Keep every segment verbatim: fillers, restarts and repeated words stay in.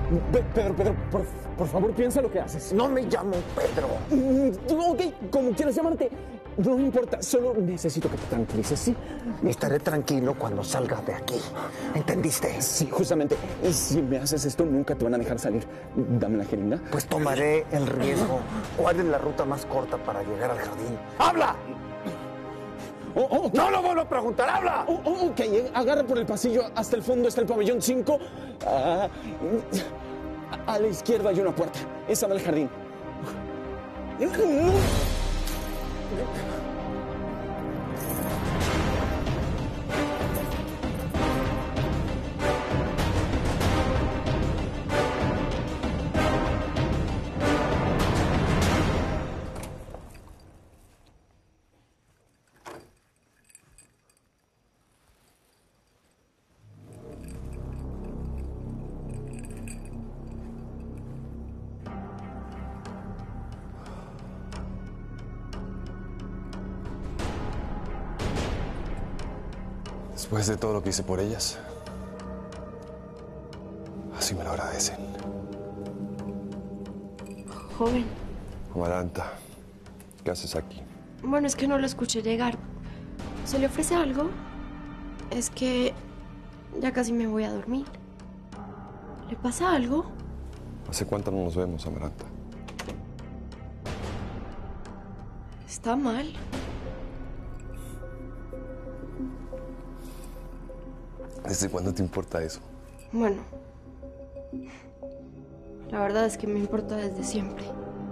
Pe- Pedro, Pedro, por, por favor, piensa lo que haces. No me llamo Pedro. Mm, ok, como quieras llamarte. No importa, solo necesito que te tranquilices, ¿sí? Estaré tranquilo cuando salga de aquí. ¿Entendiste? Sí, justamente. Y si me haces esto, nunca te van a dejar salir. Dame la jeringa. Pues tomaré el riesgo. ¿Cuál es la ruta más corta para llegar al jardín? ¡Habla! Oh, oh, ¡No lo vuelvo a preguntar! ¡Habla! Oh, oh, ok, agarra por el pasillo. Hasta el fondo está el pabellón cinco. Ah, a la izquierda hay una puerta. Esa va al jardín. Después de todo lo que hice por ellas, así me lo agradecen. Joven. Amaranta, ¿qué haces aquí? Bueno, es que no lo escuché llegar. ¿Se le ofrece algo? Es que ya casi me voy a dormir. ¿Le pasa algo? ¿Hace cuánto no nos vemos, Amaranta? ¿Está mal? ¿Desde cuándo te importa eso? Bueno, la verdad es que me importa desde siempre.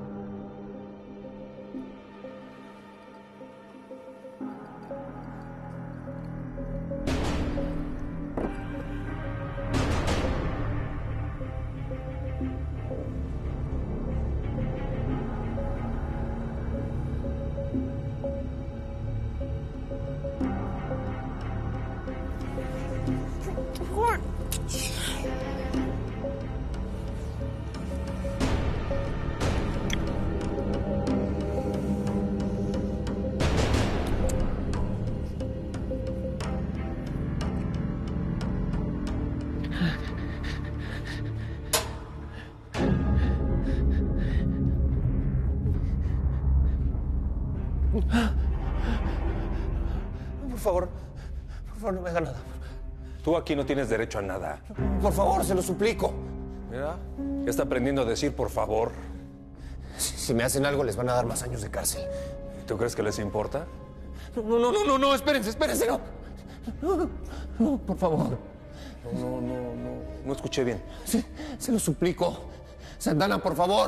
Por favor, por favor, no me haga nada. Tú aquí no tienes derecho a nada. Por favor, se lo suplico. Mira, ya está aprendiendo a decir por favor. Si, si me hacen algo, les van a dar más años de cárcel. ¿Tú crees que les importa? No, no, no, no, no, espérense, espérense, no. No, no, por favor. No, no, no, no. No escuché bien. Se, se lo suplico. Santana, por favor.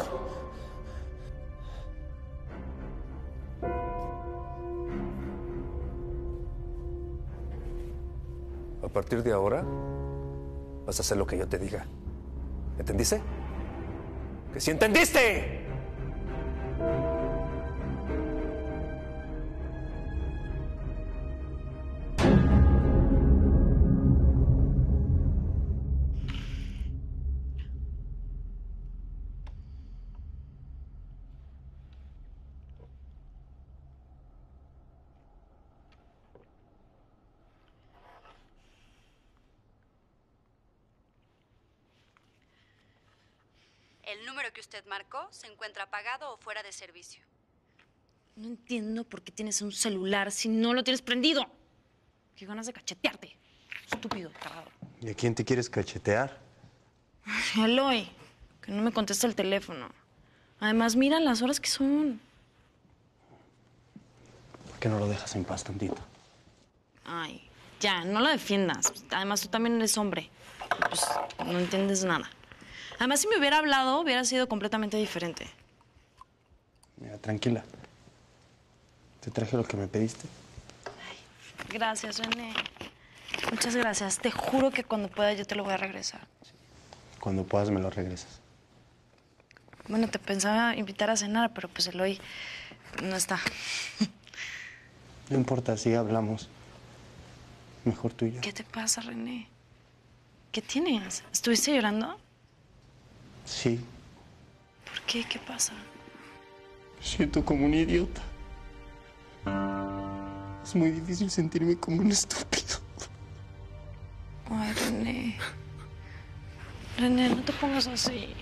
A partir de ahora, vas a hacer lo que yo te diga. ¿Entendiste? ¡Que sí entendiste! El número que usted marcó se encuentra apagado o fuera de servicio. No entiendo por qué tienes un celular si no lo tienes prendido. Qué ganas de cachetearte. Estúpido, tarado. ¿Y a quién te quieres cachetear? Ay, Eloy, que no me contesta el teléfono. Además, mira las horas que son. ¿Por qué no lo dejas en paz tantito? Ay, ya, no la defiendas. Además, tú también eres hombre. Pues no entiendes nada. Además, si me hubiera hablado, hubiera sido completamente diferente. Mira, tranquila. Te traje lo que me pediste. Ay, gracias, René. Muchas gracias. Te juro que cuando pueda yo te lo voy a regresar. Cuando puedas me lo regresas. Bueno, te pensaba invitar a cenar, pero pues Eloy no está. No importa, sí hablamos. Mejor tú y yo. ¿Qué te pasa, René? ¿Qué tienes? ¿Estuviste llorando? Sí. ¿Por qué? ¿Qué pasa? Me siento como un idiota. Es muy difícil sentirme como un estúpido. Ay, René. René, no te pongas así.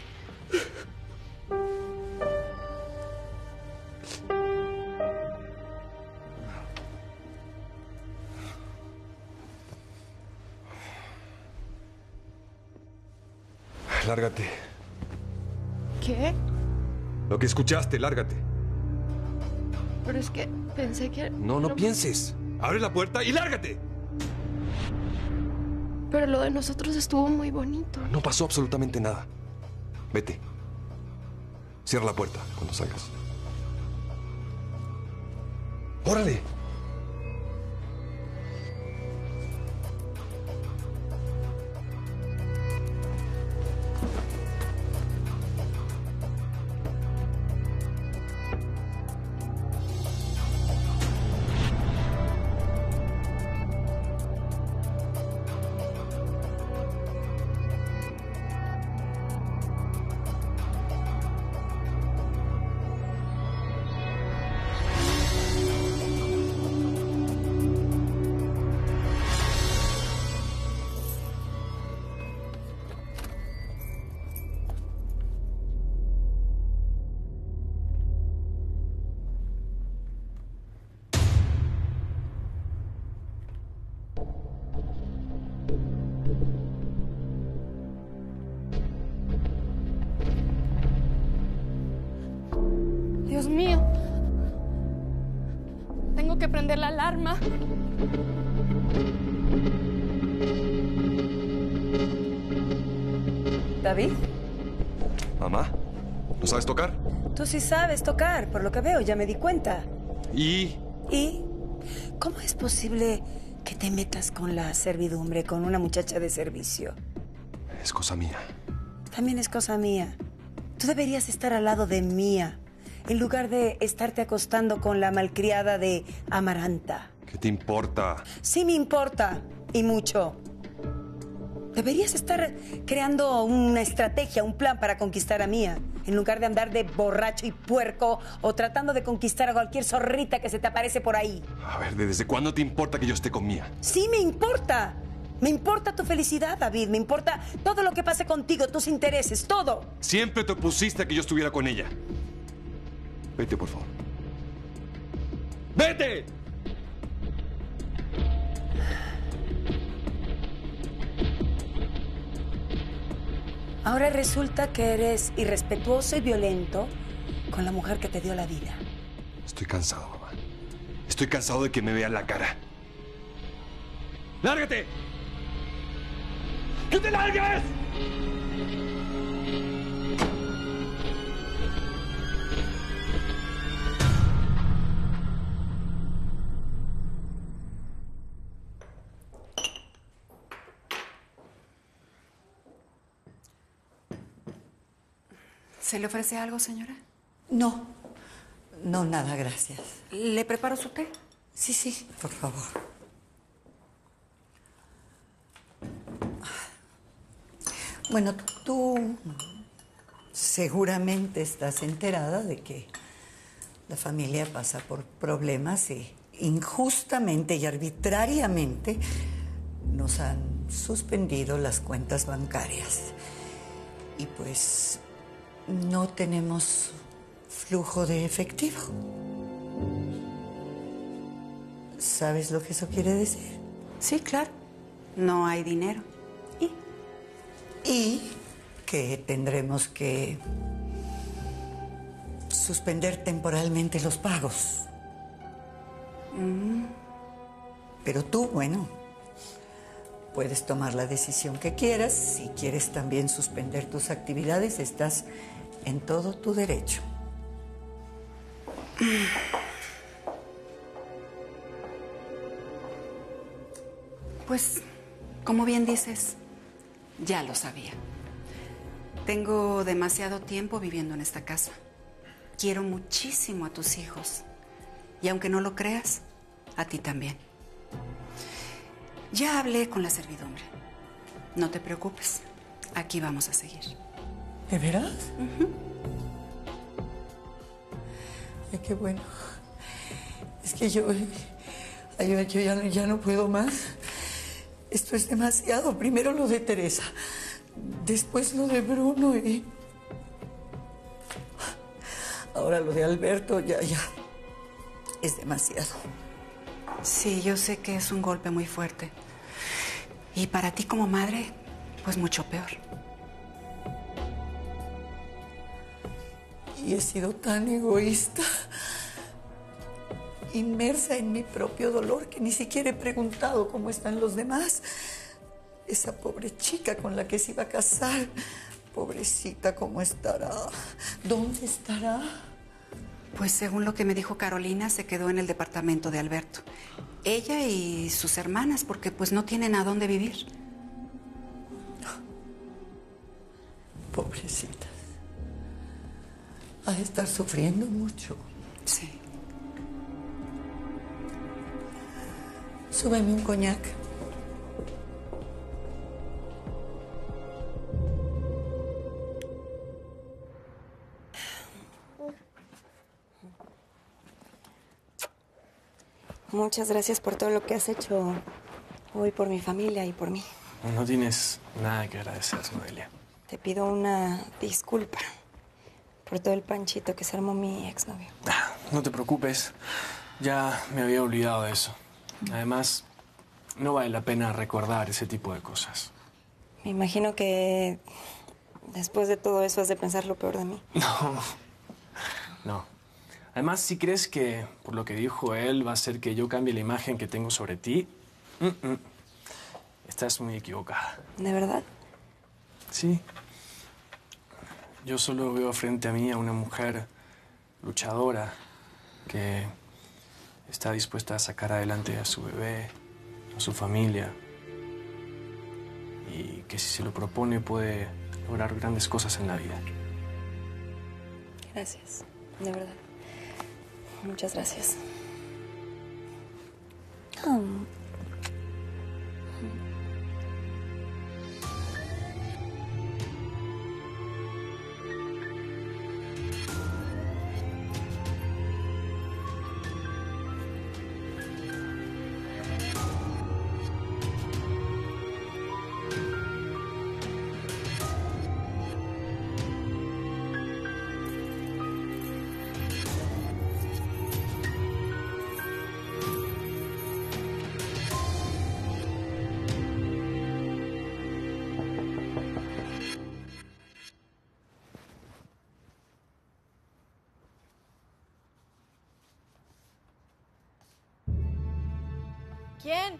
Lárgate. ¿Qué? Lo que escuchaste, lárgate. Pero es que pensé que... No, no pienses. Abre la puerta y lárgate. Pero lo de nosotros estuvo muy bonito. No pasó absolutamente nada. Vete. Cierra la puerta cuando salgas. ¡Órale! Dios mío. Tengo que prender la alarma. ¿David? Mamá, ¿no sabes tocar? Tú sí sabes tocar, por lo que veo, ya me di cuenta. ¿Y? ¿Y? ¿Cómo es posible que te metas con la servidumbre, con una muchacha de servicio? Es cosa mía. También es cosa mía. Tú deberías estar al lado de Mía, en lugar de estarte acostando con la malcriada de Amaranta. ¿Qué te importa? Sí me importa, y mucho. Deberías estar creando una estrategia, un plan para conquistar a Mía, en lugar de andar de borracho y puerco o tratando de conquistar a cualquier zorrita que se te aparece por ahí. A ver, ¿desde cuándo te importa que yo esté con Mía? Sí me importa. Me importa tu felicidad, David. Me importa todo lo que pase contigo, tus intereses, todo. Siempre te opusiste a que yo estuviera con ella. Vete, por favor. ¡Vete! Ahora resulta que eres irrespetuoso y violento con la mujer que te dio la vida. Estoy cansado, mamá. Estoy cansado de que me vean la cara. ¡Lárgate! ¡Que te largues! ¿Se le ofrece algo, señora? No, no, nada, gracias. ¿Le preparo su té? Sí, sí, por favor. Bueno, tú seguramente estás enterada de que la familia pasa por problemas y injustamente y arbitrariamente nos han suspendido las cuentas bancarias. Y pues no tenemos flujo de efectivo. ¿Sabes lo que eso quiere decir? Sí, claro. No hay dinero. ¿Y? Y que tendremos que suspender temporalmente los pagos. Mm. Pero tú, bueno, puedes tomar la decisión que quieras. Si quieres también suspender tus actividades, estás en todo tu derecho. Pues, como bien dices, ya lo sabía. Tengo demasiado tiempo viviendo en esta casa. Quiero muchísimo a tus hijos. Y aunque no lo creas, a ti también. Ya hablé con la servidumbre. No te preocupes. Aquí vamos a seguir. ¿De veras? Uh-huh. Ay, qué bueno. Es que yo, yo, yo ya, ya no puedo más. Esto es demasiado. Primero lo de Teresa, Después lo de Bruno y... ahora lo de Alberto, ya, ya. Es demasiado. Sí, yo sé que es un golpe muy fuerte. Y para ti como madre, pues mucho peor. Y he sido tan egoísta, inmersa en mi propio dolor, que ni siquiera he preguntado cómo están los demás. Esa pobre chica con la que se iba a casar, pobrecita, ¿cómo estará? ¿Dónde estará? Pues según lo que me dijo Carolina, se quedó en el departamento de Alberto. Ella y sus hermanas, porque pues no tienen a dónde vivir. Pobrecita. Ha de estar sufriendo mucho. Sí. Súbeme un coñac. Muchas gracias por todo lo que has hecho hoy por mi familia y por mí. No tienes nada que agradecer, Noelia. Te pido una disculpa por todo el panchito que se armó mi exnovio. Ah, no te preocupes. Ya me había olvidado de eso. Además, no vale la pena recordar ese tipo de cosas. Me imagino que después de todo eso has de pensar lo peor de mí. No. No. Además, si crees que por lo que dijo él va a hacer que yo cambie la imagen que tengo sobre ti, mm-mm. estás muy equivocada. ¿De verdad? Sí. Yo solo veo frente a mí a una mujer luchadora que está dispuesta a sacar adelante a su bebé, a su familia, y que si se lo propone puede lograr grandes cosas en la vida. Gracias, de verdad. Muchas gracias. Oh. ¿Quién?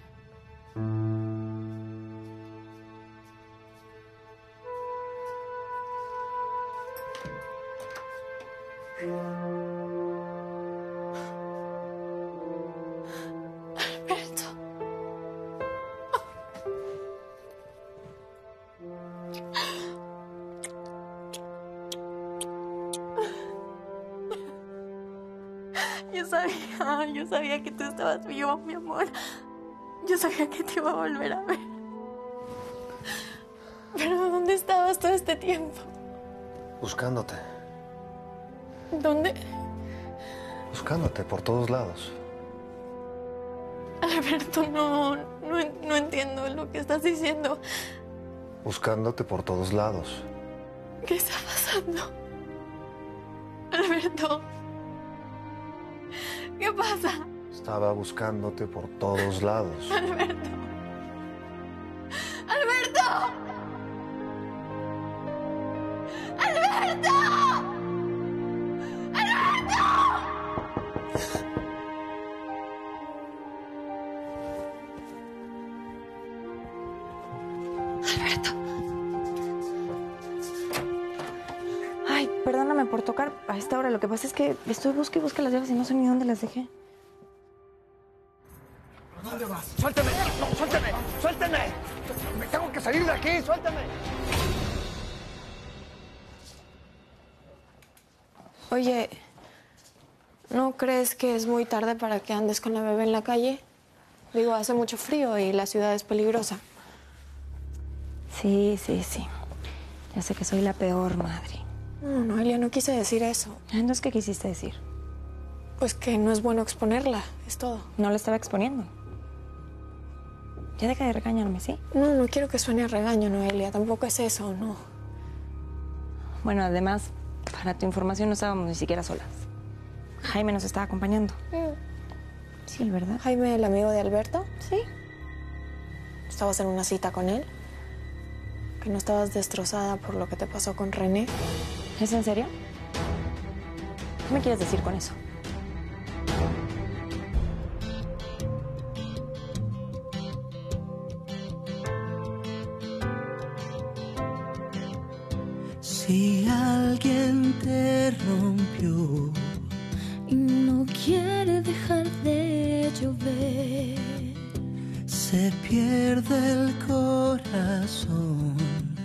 Alberto. Yo sabía, yo sabía que tú estabas vivo, mi amor. Yo sabía que te iba a volver a ver. Pero ¿dónde estabas todo este tiempo? Buscándote. ¿Dónde? Buscándote por todos lados. Alberto, no, no, no entiendo lo que estás diciendo. Buscándote por todos lados. ¿Qué está pasando? Alberto. ¿Qué pasa? Estaba buscándote por todos lados. Alberto. ¡Alberto! ¡Alberto! ¡Alberto! Alberto. Ay, perdóname por tocar a esta hora. Lo que pasa es que estoy busque y busque las llaves y no sé ni dónde las dejé. ¿Dónde vas? ¡Suéltame! ¡No, suéltame! ¡Suéltame! ¡Me tengo que salir de aquí! ¡Suéltame! Oye, ¿no crees que es muy tarde para que andes con la bebé en la calle? Digo, hace mucho frío y la ciudad es peligrosa. Sí, sí, sí. Ya sé que soy la peor madre. No, Noelia, no quise decir eso. Entonces, ¿qué quisiste decir? Pues que no es bueno exponerla, es todo. No la estaba exponiendo. Ya deja de regañarme, ¿sí? No, no quiero que suene a regaño, Noelia. Tampoco es eso, no. Bueno, además, para tu información, no estábamos ni siquiera solas. Jaime nos estaba acompañando. Mm. Sí, ¿verdad? Jaime, el amigo de Alberto. Sí. ¿Estabas en una cita con él? ¿Que no estabas destrozada por lo que te pasó con René? ¿Es en serio? ¿Qué me quieres decir con eso? Si alguien te rompió y no quiere dejar de llover, se pierde el corazón,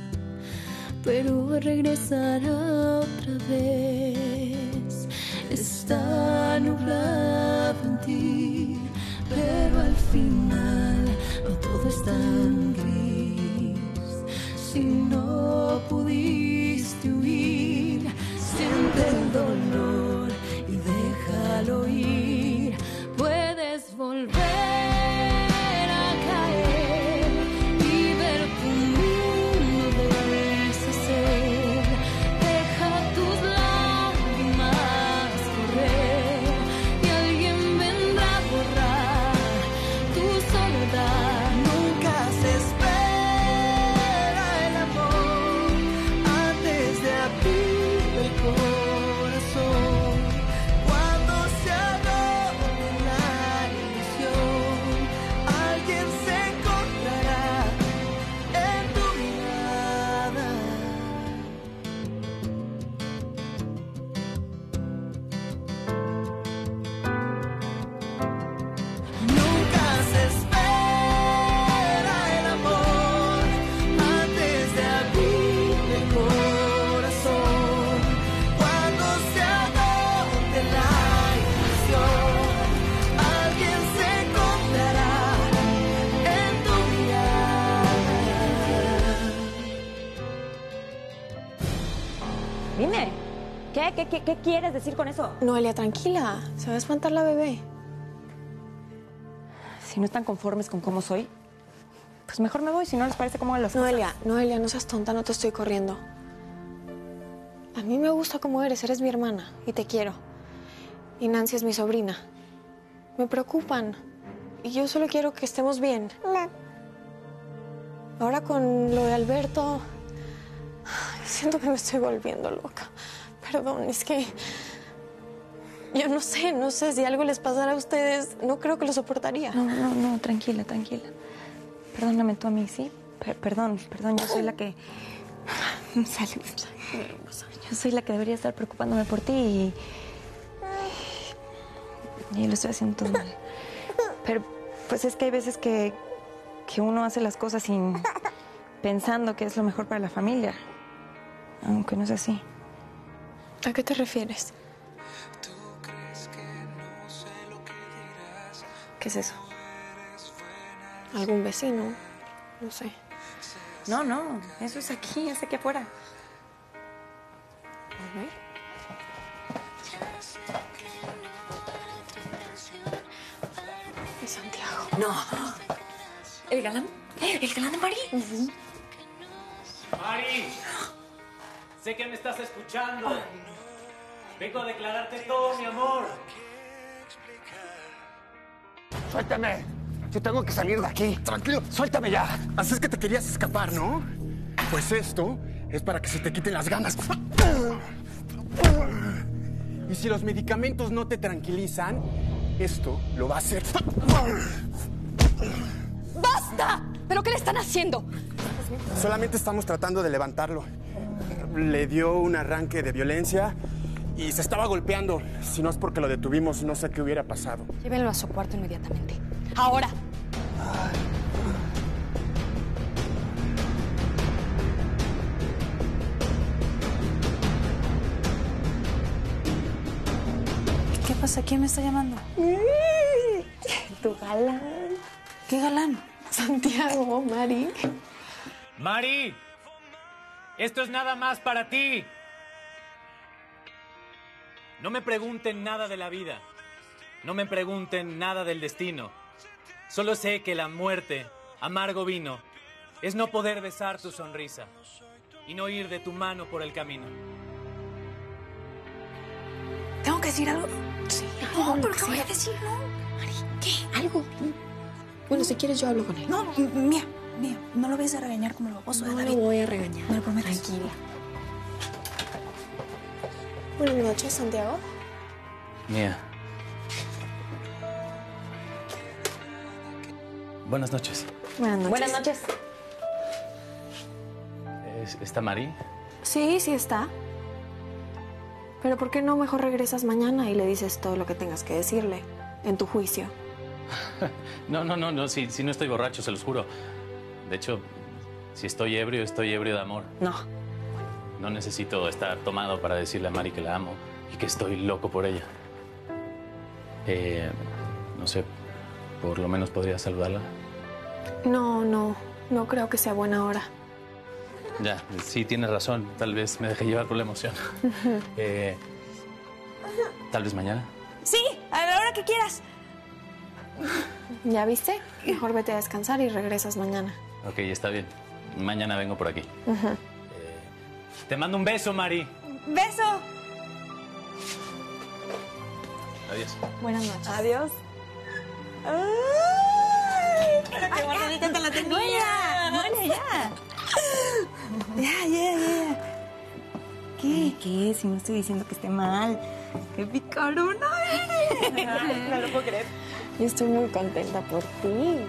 pero regresará otra vez. Está nublado en ti, pero al final no todo es tan gris. Si no pudiste huir, siente el dolor y déjalo ir. Puedes volver a caer y ver tu mundo deshacer. Deja tus lágrimas correr y alguien vendrá a borrar tu soledad. Nunca se espera el amor antes de abrir el corazón. Cuando se agota la ilusión, alguien se encontrará en tu mirada. Nunca se espera el amor antes de abrir el corazón. Cuando se agote la ilusión, alguien se encontrará en tu mirada. Dime, ¿qué, qué, qué, qué quieres decir con eso? Noelia, tranquila. Se va a espantar la bebé. Si no están conformes con cómo soy, pues mejor me voy, si no les parece cómo las Noelia, Noelia, no seas tonta, no te estoy corriendo. A mí me gusta cómo eres, eres mi hermana y te quiero. Y Nancy es mi sobrina. Me preocupan. Y yo solo quiero que estemos bien. Ahora con lo de Alberto, siento que me estoy volviendo loca. Perdón, es que yo no sé, no sé si algo les pasara a ustedes, no creo que lo soportaría. No, no, no, tranquila, tranquila. Perdóname tú a mí, ¿sí? Per- perdón, perdón, yo soy la que... Salud. Yo soy la que debería estar preocupándome por ti y... Y lo estoy haciendo todo mal. Pero pues es que hay veces que, que uno hace las cosas sin... pensando que es lo mejor para la familia. Aunque no es así. ¿A qué te refieres? ¿Qué es eso? ¿Algún vecino? No sé. No, no, eso es aquí, es aquí afuera. A ver. Es Santiago. No. ¿El galán? ¿El galán de Mari? Mari, sé que me estás escuchando. Vengo a declararte todo, mi amor. ¡Suéltame! Yo tengo que salir de aquí. Tranquilo. ¡Suéltame ya! Así es que te querías escapar, ¿no? Pues esto es para que se te quiten las ganas. Y si los medicamentos no te tranquilizan, esto lo va a hacer. ¡Basta! ¿Pero qué le están haciendo? Solamente estamos tratando de levantarlo. Le dio un arranque de violencia y se estaba golpeando. Si no es porque lo detuvimos, no sé qué hubiera pasado. Llévenlo a su cuarto inmediatamente. ¡Ahora! ¿Qué pasa? ¿Quién me está llamando? Tu galán. ¿Qué galán? Santiago, Mari. Mari, esto es nada más para ti. No me pregunten nada de la vida. No me pregunten nada del destino. Solo sé que la muerte amargo vino es no poder besar tu sonrisa y no ir de tu mano por el camino. ¿Tengo que decir algo? Sí, No, algo, pero lo ¿qué que voy a sea. decir? No. Mari, ¿qué? ¿Algo? Bueno, si quieres yo hablo con él. No, mía, mía, no lo vayas a regañar como el baboso de No David. lo voy a regañar. ¿Me lo prometes? Tranquila. Buenas noches, Santiago. Mía. Buenas noches. Buenas noches. Buenas noches. ¿Es- ¿Está Mari? Sí, sí está. Pero ¿por qué no mejor regresas mañana y le dices todo lo que tengas que decirle en tu juicio? No, no, no, no, si, si no estoy borracho, se los juro. De hecho, si estoy ebrio, estoy ebrio de amor. No. No necesito estar tomado para decirle a Mari que la amo y que estoy loco por ella. Eh, no sé, por lo menos podría saludarla. No, no, no creo que sea buena hora. Ya, sí, tienes razón. Tal vez me dejé llevar por la emoción. Eh, Tal vez mañana. Sí, a la hora que quieras. ¿Ya viste? Mejor vete a descansar y regresas mañana. Ok, está bien. Mañana vengo por aquí. Ujú. Te mando un beso, Mari. Beso. Adiós. Buenas noches. Adiós. ¡Ay! Pero qué guardadita te la tenía. Bueno, ya. Ya, ya, ya. ¿Qué? ¿Qué? Si no estoy diciendo que esté mal. ¡Qué picarona eres! No lo puedo creer. Yo estoy muy contenta por ti.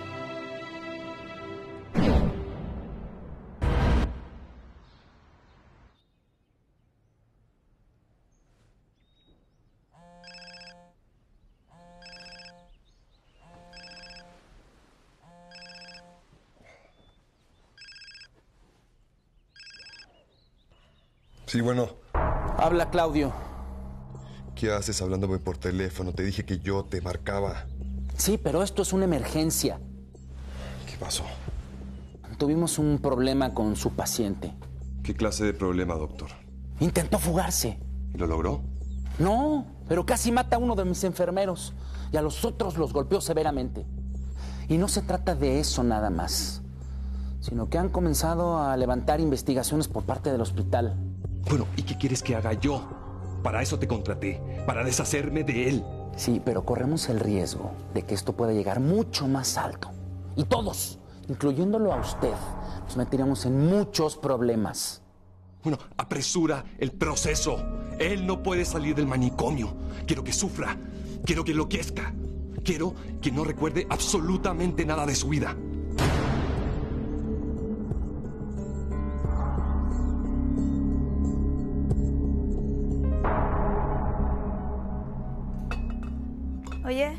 Sí, bueno. Habla, Claudio. ¿Qué haces hablándome por teléfono? Te dije que yo te marcaba. Sí, pero esto es una emergencia. ¿Qué pasó? Tuvimos un problema con su paciente. ¿Qué clase de problema, doctor? Intentó fugarse. ¿Y lo logró? No, pero casi mata a uno de mis enfermeros y a los otros los golpeó severamente. Y no se trata de eso nada más, sino que han comenzado a levantar investigaciones por parte del hospital. Bueno, ¿y qué quieres que haga yo? Para eso te contraté, para deshacerme de él. Sí, pero corremos el riesgo de que esto pueda llegar mucho más alto. Y todos, incluyéndolo a usted, nos meteríamos en muchos problemas. Bueno, apresura el proceso. Él no puede salir del manicomio. Quiero que sufra. Quiero que enloquezca. Quiero que no recuerde absolutamente nada de su vida. Oye.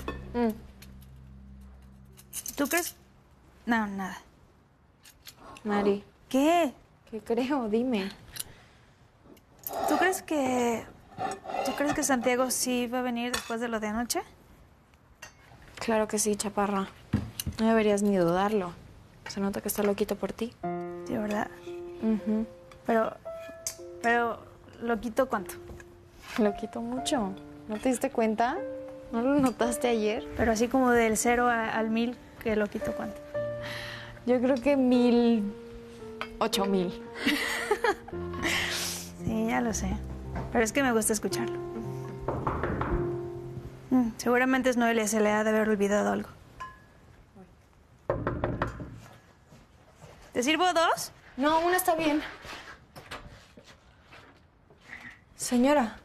¿Tú crees? No, nada. Mari. ¿Qué? ¿Qué creo? Dime. ¿Tú crees que... ¿Tú crees que Santiago sí va a venir después de lo de anoche? Claro que sí, chaparra. No deberías ni dudarlo. Se nota que está loquito por ti. Sí, ¿verdad? Ujú. Pero... Pero... ¿Lo quito cuánto? Lo quito mucho. ¿No te diste cuenta? ¿No lo notaste ayer? Pero así como del cero a- al mil, ¿que lo quito cuánto? Yo creo que mil... Ocho mil. Sí, ya lo sé. Pero es que me gusta escucharlo. Mm, seguramente es Noelia, se le ha de haber olvidado algo. ¿Te sirvo dos? No, una está bien. Señora.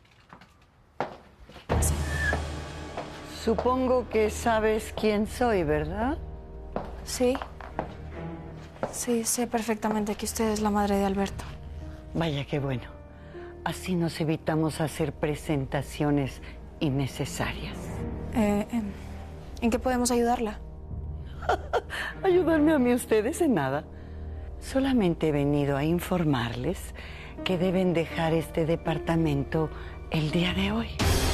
Supongo que sabes quién soy, ¿verdad? Sí. Sí, sé perfectamente que usted es la madre de Alberto. Vaya, qué bueno. Así nos evitamos hacer presentaciones innecesarias. Eh, eh, ¿En qué podemos ayudarla? Ayudarme a mí ustedes en nada. Solamente he venido a informarles que deben dejar este departamento el día de hoy.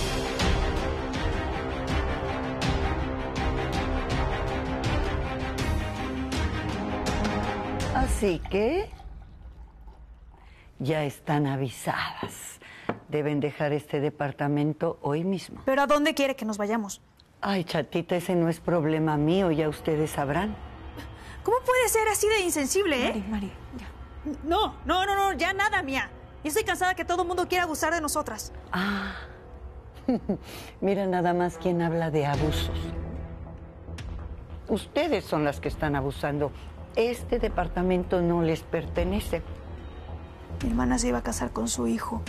Así que ya están avisadas. Deben dejar este departamento hoy mismo. ¿Pero a dónde quiere que nos vayamos? Ay, chatita, ese no es problema mío, ya ustedes sabrán. ¿Cómo puede ser así de insensible, eh? Mari, Mari, ya. No, no, no, no, ya nada, Mía. Y estoy cansada que todo el mundo quiera abusar de nosotras. Ah, mira nada más quién habla de abusos. Ustedes son las que están abusando. Este departamento no les pertenece. Mi hermana se iba a casar con su hijo.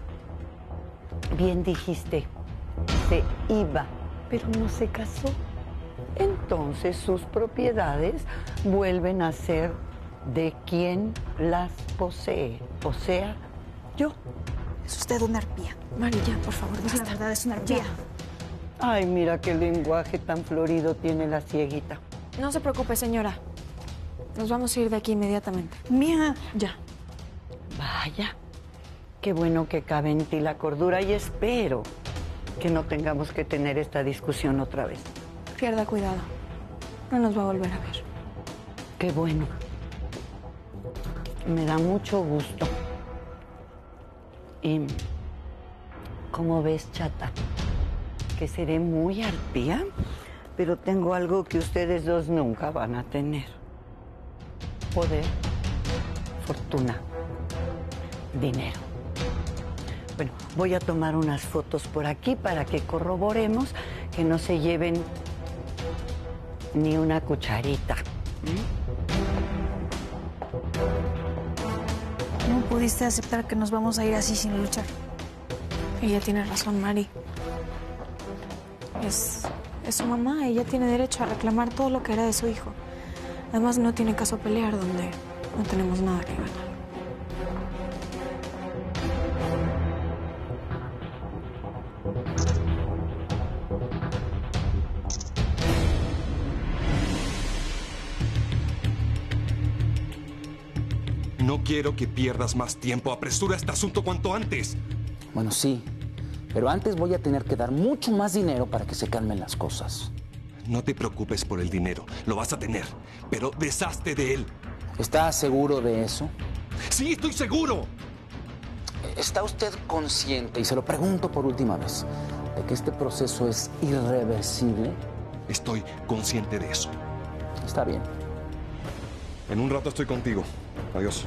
Bien dijiste, se iba, pero no se casó. Entonces sus propiedades vuelven a ser de quien las posee, o sea, yo. Es usted una arpía. Mari, ya, por favor, Es la verdad, es una arpía. Ya. Ay, mira qué lenguaje tan florido tiene la cieguita. No se preocupe, señora. Nos vamos a ir de aquí inmediatamente. Mía. Ya. Vaya, qué bueno que cabe en ti la cordura y espero que no tengamos que tener esta discusión otra vez. Pierda cuidado. No nos va a volver a ver. Qué bueno. Me da mucho gusto. Y, ¿cómo ves, chata? Que seré muy arpía, pero tengo algo que ustedes dos nunca van a tener. Poder, fortuna, dinero. Bueno, voy a tomar unas fotos por aquí para que corroboremos que no se lleven ni una cucharita. ¿Cómo pudiste aceptar que nos vamos a ir así sin luchar? Ella tiene razón, Mari. Es, es su mamá. Ella tiene derecho a reclamar todo lo que era de su hijo. Además, no tiene caso pelear donde no tenemos nada que ganar. No quiero que pierdas más tiempo. Apresura este asunto cuanto antes. Bueno, sí, pero antes voy a tener que dar mucho más dinero para que se calmen las cosas. No te preocupes por el dinero. Lo vas a tener, pero deshazte de él. ¿Está seguro de eso? Sí, estoy seguro. ¿Está usted consciente, y se lo pregunto por última vez, de que este proceso es irreversible? Estoy consciente de eso. Está bien. En un rato estoy contigo. Adiós.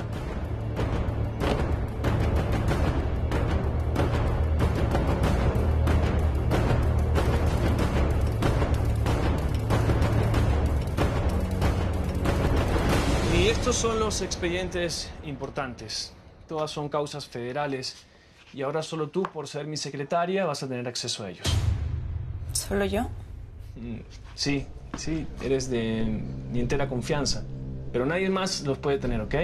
Y estos son los expedientes importantes. Todas son causas federales. Y ahora solo tú, por ser mi secretaria, vas a tener acceso a ellos. ¿Solo yo? Mm, Sí, sí, eres de mi entera confianza. Pero nadie más los puede tener, ¿ok?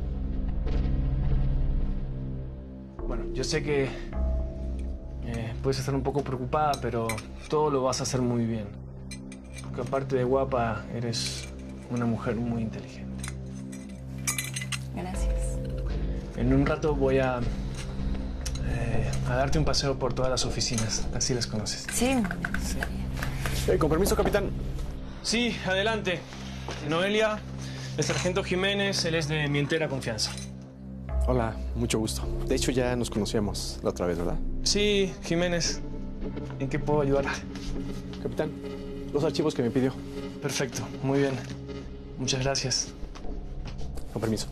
Bueno, yo sé que eh, puedes estar un poco preocupada, pero todo lo vas a hacer muy bien. Porque aparte de guapa, eres una mujer muy inteligente. Gracias. En un rato voy a, eh, a darte un paseo por todas las oficinas. Así las conoces. Sí. Sí. Eh, con permiso, capitán. Sí, adelante. Noelia, el sargento Jiménez, él es de mi entera confianza. Hola, mucho gusto. De hecho, ya nos conocíamos la otra vez, ¿verdad? Sí, Jiménez. ¿En qué puedo ayudar? Capitán, los archivos que me pidió. Perfecto, muy bien. Muchas gracias. Con permiso.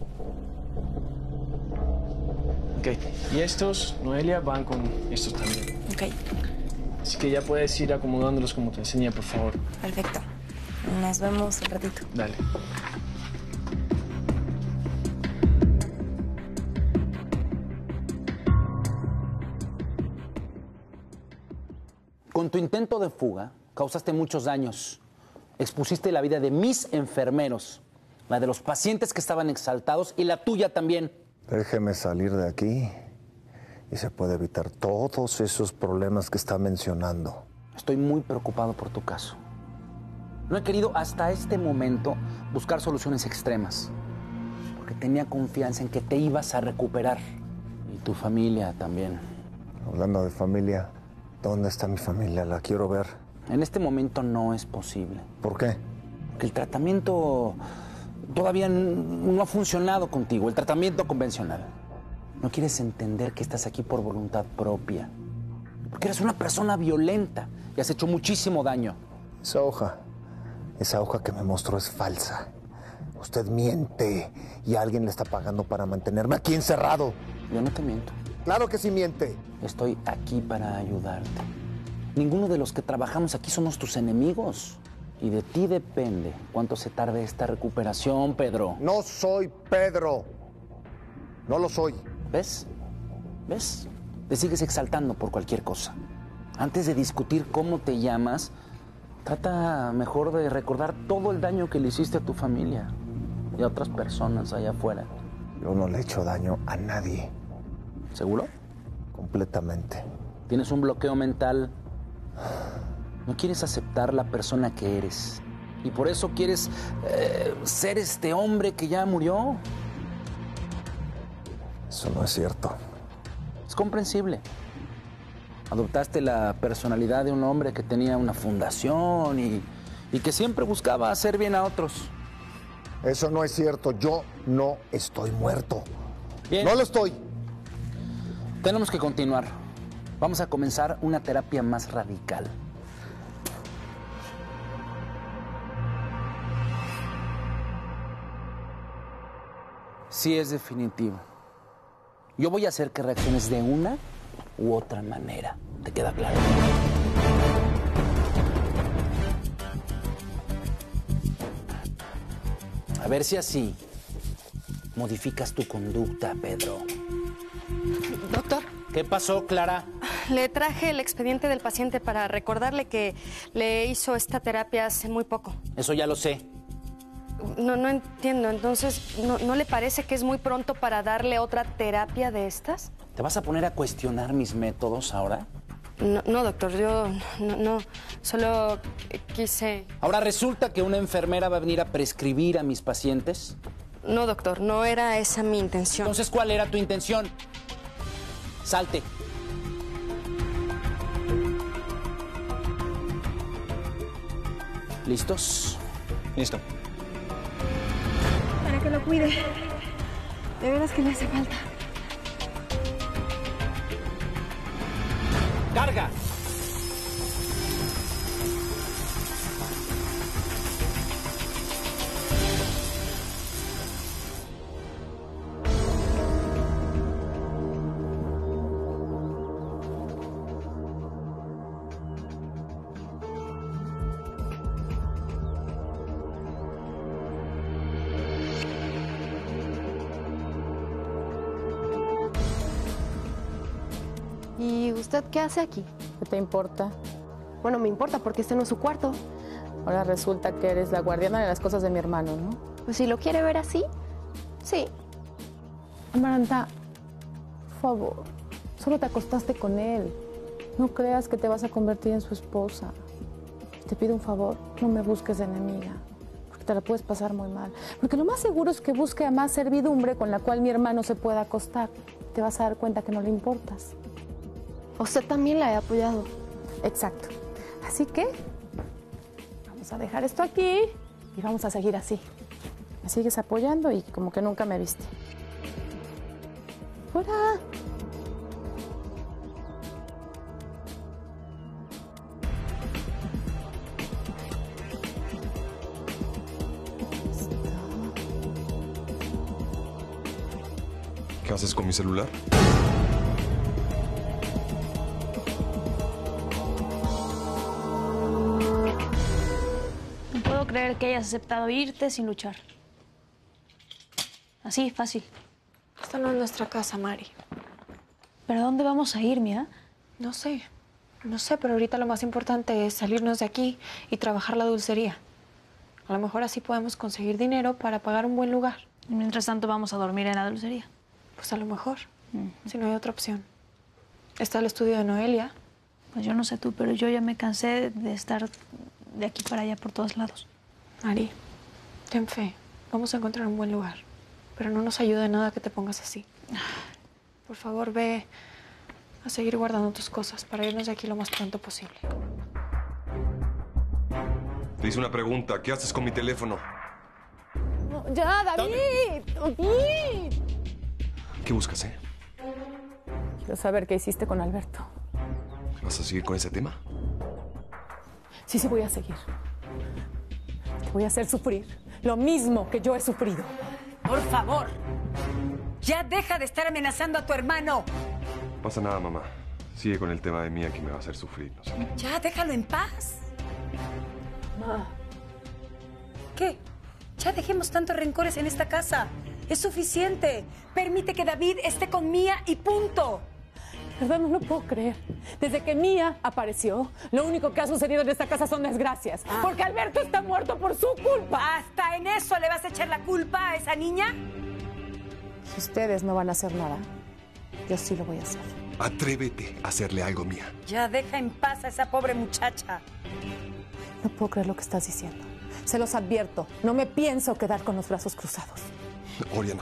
Ok, y estos, Noelia, van con estos también. Ok, Así que ya puedes ir acomodándolos como te enseñé, por favor. perfecto. Nos vemos un ratito. Dale. Con tu intento de fuga, causaste muchos daños. Expusiste la vida de mis enfermeros, la de los pacientes que estaban exaltados y la tuya también. Déjeme salir de aquí y se puede evitar todos esos problemas que está mencionando. Estoy muy preocupado por tu caso. No he querido hasta este momento buscar soluciones extremas, porque tenía confianza en que te ibas a recuperar. Y tu familia también. Hablando de familia, ¿dónde está mi familia? La quiero ver. En este momento no es posible. ¿Por qué? Porque el tratamiento todavía n- no ha funcionado contigo, el tratamiento convencional. No quieres entender que estás aquí por voluntad propia. Porque eres una persona violenta y has hecho muchísimo daño. Esa hoja, esa hoja que me mostró es falsa. Usted miente y alguien le está pagando para mantenerme aquí encerrado. Yo no te miento. Claro que sí miente. Estoy aquí para ayudarte. Ninguno de los que trabajamos aquí somos tus enemigos. Y de ti depende cuánto se tarde esta recuperación, Pedro. No soy Pedro. No lo soy. ¿Ves? ¿Ves? Te sigues exaltando por cualquier cosa. Antes de discutir cómo te llamas, trata mejor de recordar todo el daño que le hiciste a tu familia y a otras personas allá afuera. Yo no le he hecho daño a nadie. ¿Seguro? Completamente. Tienes un bloqueo mental. No quieres aceptar la persona que eres. Y por eso quieres eh, ser este hombre que ya murió. Eso no es cierto. Es comprensible. Adoptaste la personalidad de un hombre que tenía una fundación y, y que siempre buscaba hacer bien a otros. Eso no es cierto. Yo no estoy muerto. Bien. No lo estoy. Tenemos que continuar. Vamos a comenzar una terapia más radical. Sí es definitivo. Yo voy a hacer que reacciones de una u otra manera. ¿Te queda claro? A ver si así modificas tu conducta, Pedro. Doctor. ¿Qué pasó, Clara? Le traje el expediente del paciente para recordarle que le hizo esta terapia hace muy poco. Eso ya lo sé. No, no entiendo. Entonces, ¿no, ¿no le parece que es muy pronto para darle otra terapia de estas? ¿Te vas a poner a cuestionar mis métodos ahora? No, no doctor, yo no, no, solo quise... ¿Ahora resulta que una enfermera va a venir a prescribir a mis pacientes? No, doctor, no era esa mi intención. Entonces, ¿cuál era tu intención? Salte. ¿Listos? Listo. Para que lo cuide. De veras que le hace falta. ¡Carga! ¿Y usted qué hace aquí? ¿Qué te importa? Bueno, me importa porque este no es su cuarto. Ahora resulta que eres la guardiana de las cosas de mi hermano, ¿no? Pues si lo quiere ver así, sí. Amaranta, por favor, solo te acostaste con él. No creas que te vas a convertir en su esposa. Te pido un favor, no me busques de enemiga, porque te la puedes pasar muy mal. Porque lo más seguro es que busque a más servidumbre con la cual mi hermano se pueda acostar. Te vas a dar cuenta que no le importas. Usted también la he apoyado. Exacto. Así que vamos a dejar esto aquí y vamos a seguir así. Me sigues apoyando y como que nunca me viste. ¡Fuera! ¿Qué haces con mi celular? No puedo creer que hayas aceptado irte sin luchar. Así, fácil. Esta no es nuestra casa, Mari. ¿Pero a dónde vamos a ir, Mía? No sé. No sé, pero ahorita lo más importante es salirnos de aquí y trabajar la dulcería. A lo mejor así podemos conseguir dinero para pagar un buen lugar. Y mientras tanto vamos a dormir en la dulcería. Pues a lo mejor, uh-huh. Si no hay otra opción. Está el estudio de Noelia. Pues yo no sé tú, pero yo ya me cansé de estar de aquí para allá por todos lados. Mari, ten fe. Vamos a encontrar un buen lugar. Pero no nos ayuda de nada que te pongas así. Por favor, ve a seguir guardando tus cosas para irnos de aquí lo más pronto posible. Te hice una pregunta. ¿Qué haces con mi teléfono? No, ¡ya, David! ¡David! ¿Qué buscas, eh? Quiero saber qué hiciste con Alberto. ¿Vas a seguir con ese tema? Sí, sí, voy a seguir. Te voy a hacer sufrir. lo mismo que yo he sufrido. Por favor, ya deja de estar amenazando a tu hermano. No pasa nada, mamá. Sigue con el tema de Mía que me va a hacer sufrir, no sé qué. Ya, déjalo en paz. Ma. ¿Qué? Ya dejemos tantos rencores en esta casa. Es suficiente. Permite que David esté con Mía y punto. De verdad no lo puedo creer. Desde que Mía apareció, lo único que ha sucedido en esta casa son desgracias. Ah. Porque Alberto está muerto por su culpa. ¿Hasta en eso le vas a echar la culpa a esa niña? Si ustedes no van a hacer nada, yo sí lo voy a hacer. Atrévete a hacerle algo, Mía. Ya deja en paz a esa pobre muchacha. No puedo creer lo que estás diciendo. Se los advierto, no me pienso quedar con los brazos cruzados. Oriana.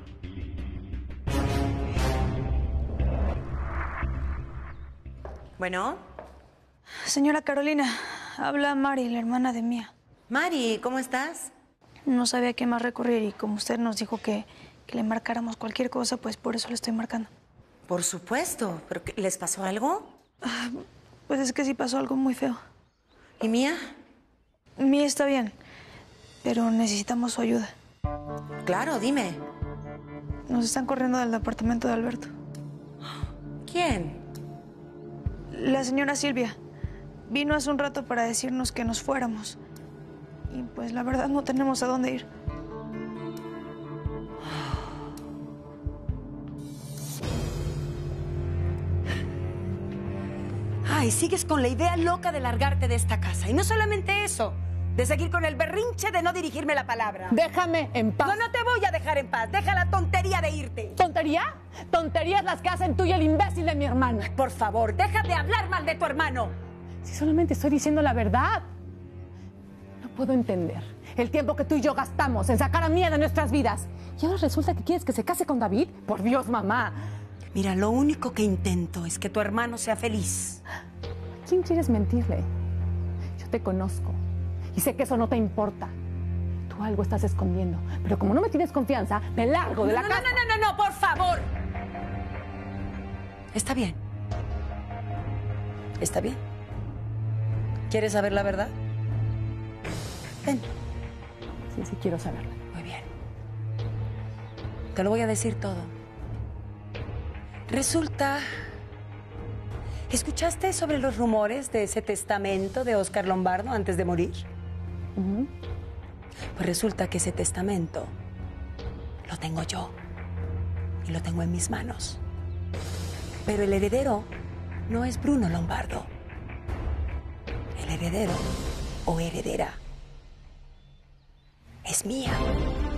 Bueno. Señora Carolina, habla Mari, la hermana de Mía. Mari, ¿cómo estás? No sabía a qué más recurrir y como usted nos dijo que, que le marcáramos cualquier cosa, pues por eso le estoy marcando. Por supuesto. ¿Pero qué, les pasó algo? Ah, pues es que sí pasó algo muy feo. ¿Y Mía? Mía está bien, pero necesitamos su ayuda. Claro, dime. Nos están corriendo del departamento de Alberto. ¿Quién? La señora Silvia. Vino hace un rato para decirnos que nos fuéramos. Y pues la verdad no tenemos a dónde ir. Ay, sigues con la idea loca de largarte de esta casa. Y no solamente eso, de seguir con el berrinche de no dirigirme la palabra. Déjame en paz. No, no te voy a dejar en paz. Deja la tontería de irte. ¿Tontería? Tonterías las que hacen tú y el imbécil de mi hermana. Por favor, deja de hablar mal de tu hermano. Si solamente estoy diciendo la verdad. No puedo entender el tiempo que tú y yo gastamos en sacar a Mía de nuestras vidas. Y ahora resulta que quieres que se case con David. Por Dios, mamá. Mira, lo único que intento es que tu hermano sea feliz. ¿A quién quieres mentirle? Yo te conozco y sé que eso no te importa. Tú algo estás escondiendo, pero como no me tienes confianza, me largo de no, la no, casa. No, no, no, no, por favor. Está bien. Está bien. ¿Quieres saber la verdad? Ven. Sí, sí quiero saberla. Muy bien. Te lo voy a decir todo. Resulta... ¿Escuchaste sobre los rumores de ese testamento de Oscar Lombardo antes de morir? Uh-huh. Pues resulta que ese testamento lo tengo yo y lo tengo en mis manos. Pero el heredero no es Bruno Lombardo. El heredero o heredera es Mía.